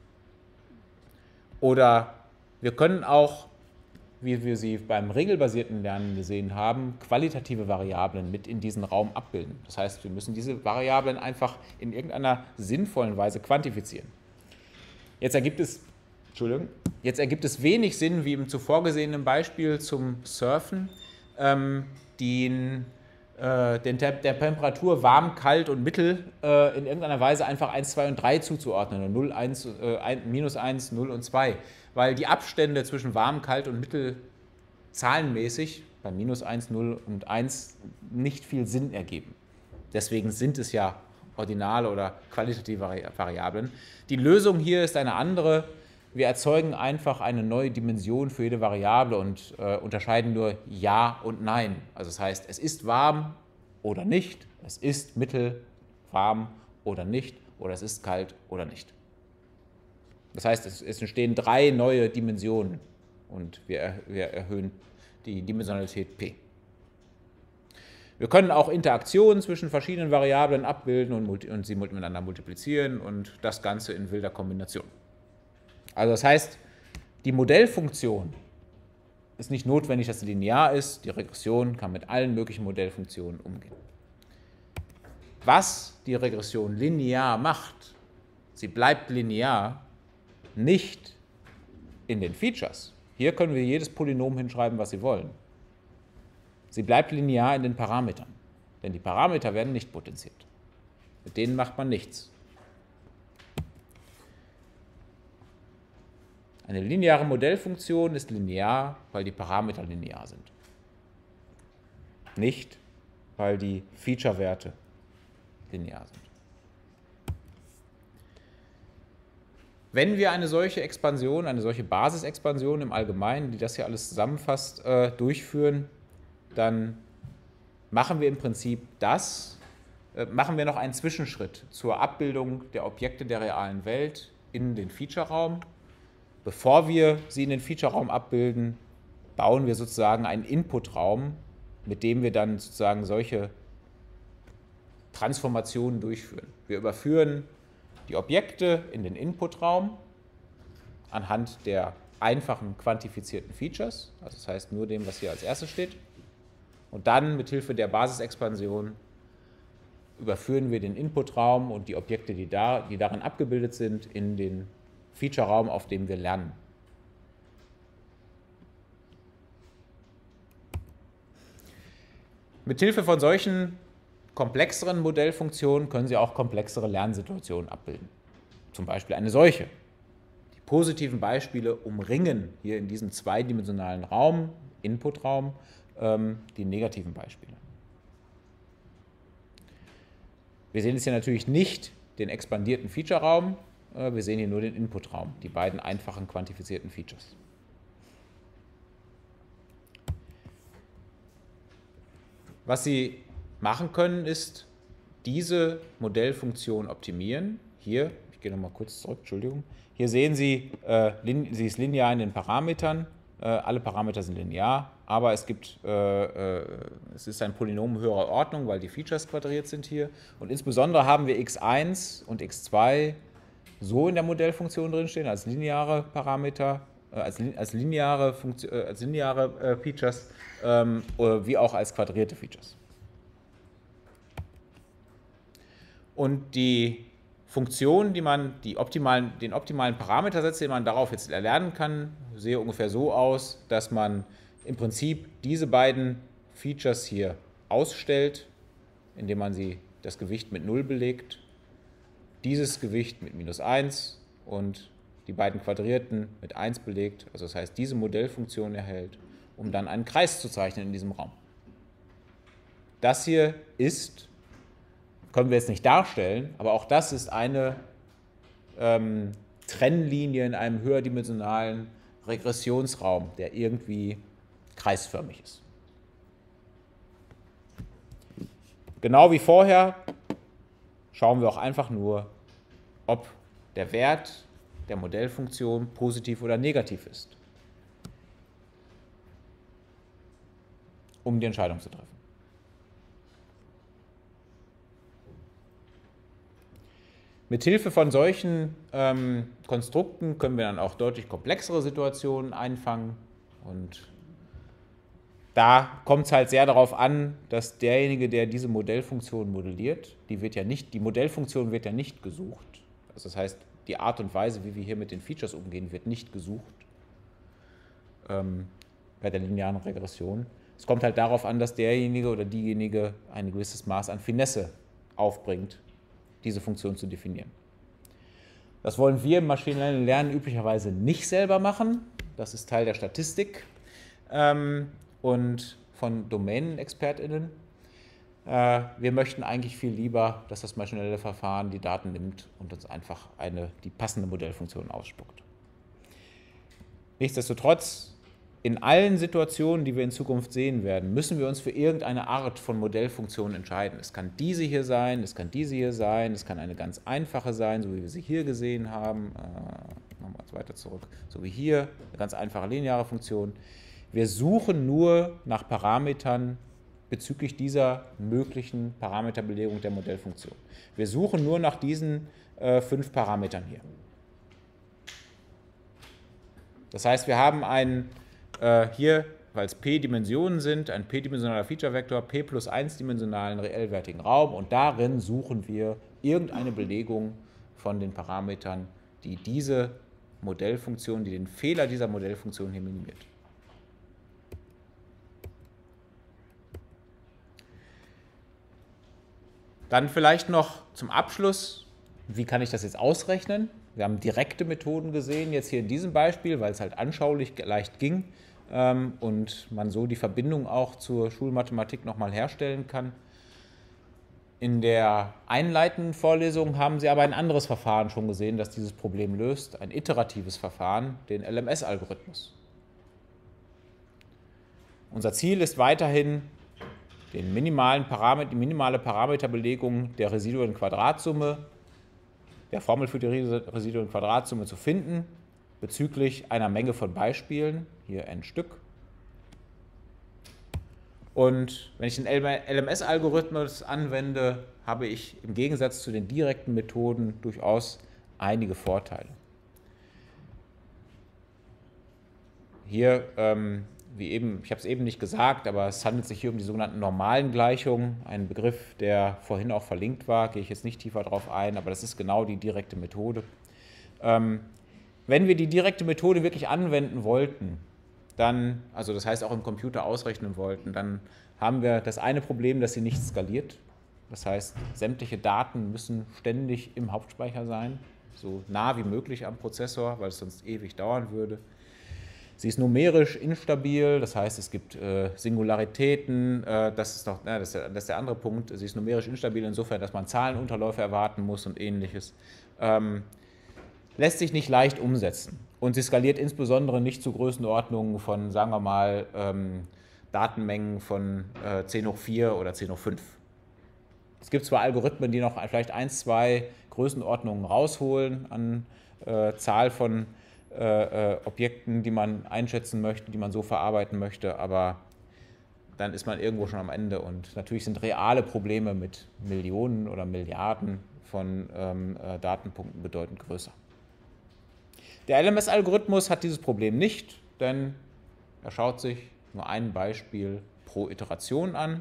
Oder wir können auch, wie wir sie beim regelbasierten Lernen gesehen haben, qualitative Variablen mit in diesen Raum abbilden. Das heißt, wir müssen diese Variablen einfach in irgendeiner sinnvollen Weise quantifizieren. Jetzt ergibt es, Entschuldigung, jetzt ergibt es wenig Sinn, wie im zuvor gesehenen Beispiel zum Surfen, ähm, den, äh, den der Temperatur warm, kalt und mittel äh, in irgendeiner Weise einfach eins, zwei und drei zuzuordnen, null, eins, äh, minus eins, null und zwei. Weil die Abstände zwischen warm, kalt und mittel zahlenmäßig bei minus eins, null und eins nicht viel Sinn ergeben. Deswegen sind es ja ordinale oder qualitative Variablen. Die Lösung hier ist eine andere. Wir erzeugen einfach eine neue Dimension für jede Variable und äh, unterscheiden nur Ja und Nein. Also das heißt, es ist warm oder nicht, es ist mittel, warm oder nicht, oder es ist kalt oder nicht. Das heißt, es entstehen drei neue Dimensionen und wir, wir erhöhen die Dimensionalität P. Wir können auch Interaktionen zwischen verschiedenen Variablen abbilden und, und sie miteinander multiplizieren und das Ganze in wilder Kombination. Also das heißt, die Modellfunktion ist nicht notwendig, dass sie linear ist. Die Regression kann mit allen möglichen Modellfunktionen umgehen. Was die Regression linear macht, sie bleibt linear, nicht in den Features. Hier können wir jedes Polynom hinschreiben, was Sie wollen. Sie bleibt linear in den Parametern, denn die Parameter werden nicht potenziert. Mit denen macht man nichts. Eine lineare Modellfunktion ist linear, weil die Parameter linear sind. Nicht, weil die Feature-Werte linear sind. Wenn wir eine solche Expansion, eine solche Basisexpansion im Allgemeinen, die das hier alles zusammenfasst, äh, durchführen, dann machen wir im Prinzip das, äh, machen wir noch einen Zwischenschritt zur Abbildung der Objekte der realen Welt in den Feature-Raum. Bevor wir sie in den Feature-Raum abbilden, bauen wir sozusagen einen Input-Raum, mit dem wir dann sozusagen solche Transformationen durchführen. Wir überführen die Objekte in den Input-Raum anhand der einfachen quantifizierten Features, also das heißt nur dem, was hier als erstes steht. Und dann mit Hilfe der Basisexpansion überführen wir den Input-Raum und die Objekte, die, da, die darin abgebildet sind, in den Feature-Raum, auf dem wir lernen. Mit Hilfe von solchen komplexeren Modellfunktionen können Sie auch komplexere Lernsituationen abbilden. Zum Beispiel eine solche. Die positiven Beispiele umringen hier in diesem zweidimensionalen Raum, Inputraum, ähm, die negativen Beispiele. Wir sehen jetzt hier natürlich nicht den expandierten Feature-Raum, äh, wir sehen hier nur den Inputraum, die beiden einfachen quantifizierten Features. Was Sie machen können, ist diese Modellfunktion optimieren. Hier, ich gehe nochmal kurz zurück, Entschuldigung. Hier sehen Sie, äh, sie ist linear in den Parametern. Äh, alle Parameter sind linear, aber es gibt, äh, äh, es ist ein Polynom höherer Ordnung, weil die Features quadriert sind hier. Und insbesondere haben wir x eins und x zwei so in der Modellfunktion drinstehen, als lineare Parameter, äh, als, als lineare, Funktion, äh, als lineare äh, Features, ähm, wie auch als quadrierte Features. Und die Funktion, die man, die optimalen, den optimalen Parametersatz, den man darauf jetzt erlernen kann, sehe ungefähr so aus, dass man im Prinzip diese beiden Features hier ausstellt, indem man sie das Gewicht mit null belegt, dieses Gewicht mit minus eins und die beiden Quadrierten mit eins belegt, also das heißt, diese Modellfunktion erhält, um dann einen Kreis zu zeichnen in diesem Raum. Das hier ist können wir jetzt nicht darstellen, aber auch das ist eine ähm, Trennlinie in einem höherdimensionalen Regressionsraum, der irgendwie kreisförmig ist. Genau wie vorher schauen wir auch einfach nur, ob der Wert der Modellfunktion positiv oder negativ ist, um die Entscheidung zu treffen. Mithilfe von solchen ähm, Konstrukten können wir dann auch deutlich komplexere Situationen einfangen, und da kommt es halt sehr darauf an, dass derjenige, der diese Modellfunktion modelliert, die wird ja nicht, die Modellfunktion wird ja nicht gesucht. Also das heißt, die Art und Weise, wie wir hier mit den Features umgehen, wird nicht gesucht ähm, bei der linearen Regression. Es kommt halt darauf an, dass derjenige oder diejenige ein gewisses Maß an Finesse aufbringt, diese Funktion zu definieren. Das wollen wir im maschinellen Lernen üblicherweise nicht selber machen. Das ist Teil der Statistik ähm, und von DomänenexpertInnen. Äh, wir möchten eigentlich viel lieber, dass das maschinelle Verfahren die Daten nimmt und uns einfach eine, die passende Modellfunktion ausspuckt. Nichtsdestotrotz, in allen Situationen, die wir in Zukunft sehen werden, müssen wir uns für irgendeine Art von Modellfunktion entscheiden. Es kann diese hier sein, es kann diese hier sein, es kann eine ganz einfache sein, so wie wir sie hier gesehen haben. Äh, machen wir jetzt weiter zurück. So wie hier, eine ganz einfache lineare Funktion. Wir suchen nur nach Parametern bezüglich dieser möglichen Parameterbelegung der Modellfunktion. Wir suchen nur nach diesen äh, fünf Parametern hier. Das heißt, wir haben einen hier, weil es p Dimensionen sind, ein p-dimensionaler Feature-Vektor, p plus eins dimensionalen reellwertigen Raum, und darin suchen wir irgendeine Belegung von den Parametern, die diese Modellfunktion, die den Fehler dieser Modellfunktion hier minimiert. Dann vielleicht noch zum Abschluss, wie kann ich das jetzt ausrechnen? Wir haben direkte Methoden gesehen, jetzt hier in diesem Beispiel, weil es halt anschaulich leicht ging ähm, und man so die Verbindung auch zur Schulmathematik nochmal herstellen kann. In der einleitenden Vorlesung haben Sie aber ein anderes Verfahren schon gesehen, das dieses Problem löst, ein iteratives Verfahren, den L M S-Algorithmus. Unser Ziel ist weiterhin, den minimalen Parameter, die minimale Parameterbelegung der Residuen-Quadratsumme, der Formel für die Residuen-Quadratsumme zu finden, bezüglich einer Menge von Beispielen, hier n Stück. Und wenn ich den L M S-Algorithmus anwende, habe ich im Gegensatz zu den direkten Methoden durchaus einige Vorteile. Hier, ähm, wie eben, ich habe es eben nicht gesagt, aber es handelt sich hier um die sogenannten normalen Gleichungen, ein Begriff, der vorhin auch verlinkt war, gehe ich jetzt nicht tiefer darauf ein, aber das ist genau die direkte Methode. Ähm, wenn wir die direkte Methode wirklich anwenden wollten, dann, also das heißt auch im Computer ausrechnen wollten, dann haben wir das eine Problem, dass sie nicht skaliert. Das heißt, sämtliche Daten müssen ständig im Hauptspeicher sein, so nah wie möglich am Prozessor, weil es sonst ewig dauern würde. Sie ist numerisch instabil, das heißt, es gibt äh, Singularitäten, äh, das, ist noch, äh, das, ist der, das ist der andere Punkt. Sie ist numerisch instabil insofern, dass man Zahlenunterläufe erwarten muss und ähnliches. Ähm, lässt sich nicht leicht umsetzen. Und sie skaliert insbesondere nicht zu Größenordnungen von, sagen wir mal, ähm, Datenmengen von äh, zehn hoch vier oder zehn hoch fünf. Es gibt zwar Algorithmen, die noch vielleicht eins, zwei Größenordnungen rausholen an äh, Zahl von Äh, äh, Objekten, die man einschätzen möchte, die man so verarbeiten möchte, aber dann ist man irgendwo schon am Ende. Und natürlich sind reale Probleme mit Millionen oder Milliarden von ähm, äh, Datenpunkten bedeutend größer. Der L M S-Algorithmus hat dieses Problem nicht, denn er schaut sich nur ein Beispiel pro Iteration an.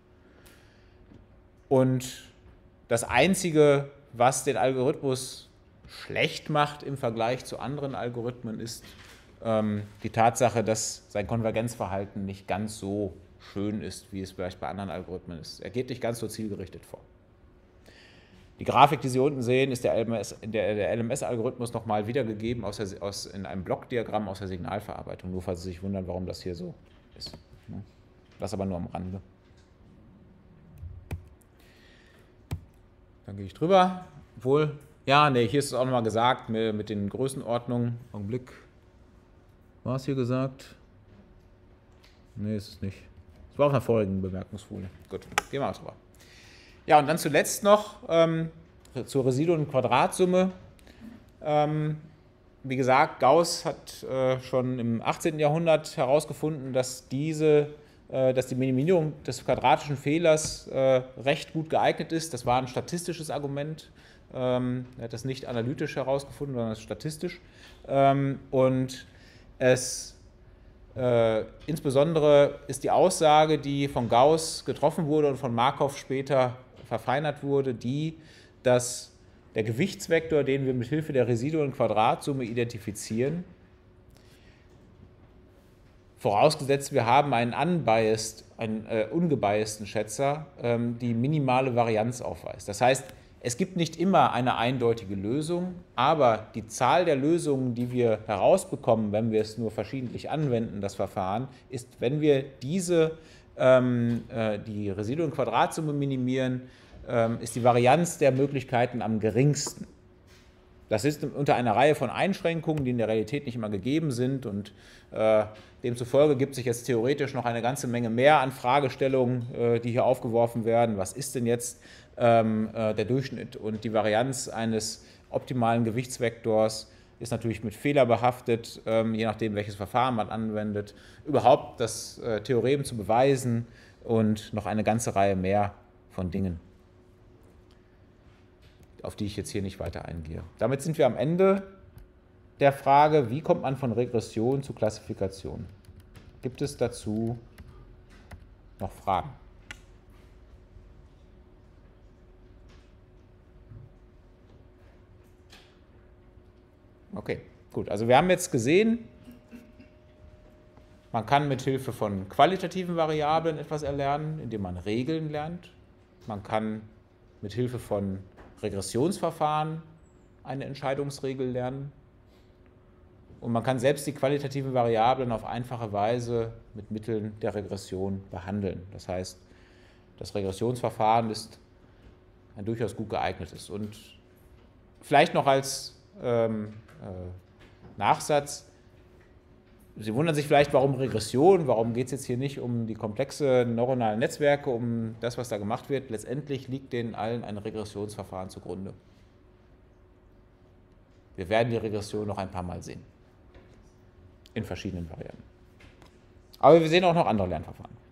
Und das Einzige, was den Algorithmus schlecht macht im Vergleich zu anderen Algorithmen, ist ähm, die Tatsache, dass sein Konvergenzverhalten nicht ganz so schön ist, wie es vielleicht bei anderen Algorithmen ist. Er geht nicht ganz so zielgerichtet vor. Die Grafik, die Sie unten sehen, ist der L M S, der, der L M S-Algorithmus nochmal wiedergegeben aus der, aus, in einem Blockdiagramm aus der Signalverarbeitung, nur falls Sie sich wundern, warum das hier so ist. Das aber nur am Rande. Dann gehe ich drüber. Obwohl, ja, nee, hier ist es auch nochmal gesagt mit, mit den Größenordnungen. Augenblick. War es hier gesagt? Nee, ist es nicht. Es war auf einer vorigen Bemerkungsfolie. Gut, gehen wir mal drüber. Ja, und dann zuletzt noch ähm, zur Residuen-Quadratsumme. Ähm, wie gesagt, Gauss hat äh, schon im achtzehnten Jahrhundert herausgefunden, dass diese dass die Minimierung des quadratischen Fehlers äh, recht gut geeignet ist. Das war ein statistisches Argument. Ähm, er hat das nicht analytisch herausgefunden, sondern statistisch. Ähm, und es, äh, insbesondere ist die Aussage, die von Gauss getroffen wurde und von Markov später verfeinert wurde, die, dass der Gewichtsvektor, den wir mit Hilfe der Residuen-Quadratsumme identifizieren, vorausgesetzt, wir haben einen unbiased, einen äh, ungebiasten Schätzer, ähm, die minimale Varianz aufweist. Das heißt, es gibt nicht immer eine eindeutige Lösung, aber die Zahl der Lösungen, die wir herausbekommen, wenn wir es nur verschiedentlich anwenden, das Verfahren, ist, wenn wir diese, ähm, äh, die Residuen-Quadratsumme minimieren, ähm, ist die Varianz der Möglichkeiten am geringsten. Das ist unter einer Reihe von Einschränkungen, die in der Realität nicht immer gegeben sind, und äh, demzufolge gibt sich jetzt theoretisch noch eine ganze Menge mehr an Fragestellungen, äh, die hier aufgeworfen werden. Was ist denn jetzt ähm, äh, der Durchschnitt und die Varianz eines optimalen Gewichtsvektors? Ist natürlich mit Fehler behaftet, ähm, je nachdem, welches Verfahren man anwendet. Überhaupt das äh, Theorem zu beweisen und noch eine ganze Reihe mehr von Dingen, auf die ich jetzt hier nicht weiter eingehe. Damit sind wir am Ende der Frage, wie kommt man von Regression zu Klassifikation? Gibt es dazu noch Fragen? Okay, gut. Also wir haben jetzt gesehen, man kann mit Hilfe von qualitativen Variablen etwas erlernen, indem man Regeln lernt. Man kann mit Hilfe von Regressionsverfahren eine Entscheidungsregel lernen. Und man kann selbst die qualitativen Variablen auf einfache Weise mit Mitteln der Regression behandeln. Das heißt, das Regressionsverfahren ist ein durchaus gut geeignetes. Und vielleicht noch als ähm, äh, Nachsatz: Sie wundern sich vielleicht, warum Regression, warum geht es jetzt hier nicht um die komplexe neuronalen Netzwerke, um das, was da gemacht wird. Letztendlich liegt denen allen ein Regressionsverfahren zugrunde. Wir werden die Regression noch ein paar Mal sehen, in verschiedenen Varianten. Aber wir sehen auch noch andere Lernverfahren.